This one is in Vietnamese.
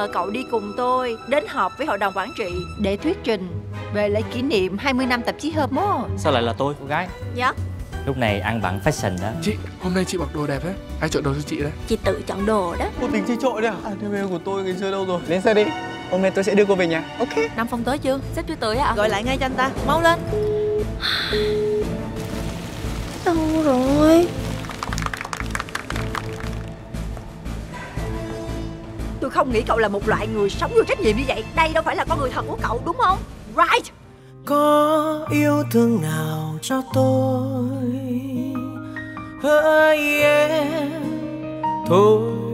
nhờ cậu đi cùng tôi đến họp với hội đồng quản trị để thuyết trình về lễ kỷ niệm 20 năm tạp chí Homo. Sao lại là tôi, cô gái? Dạ. Lúc này ăn bận fashion đó. Chị, hôm nay chị mặc đồ đẹp đấy. Ai chọn đồ cho chị đấy? Chị tự chọn đồ đó. Cô tính chơi trội đấy à? Đam mê của tôi ngày xưa đâu rồi? Lên xe đi. Hôm nay tôi sẽ đưa cô về nhà. Ok. Nam Phong tới chưa? Sếp chưa tới à? Gọi lại ngay cho anh ta. Mau lên. Đâu rồi? Tôi không nghĩ cậu là một loại người sống vô trách nhiệm như vậy. Đây đâu phải là con người thật của cậu đúng không? Right. Có yêu thương nào cho tôi hỡi em thôi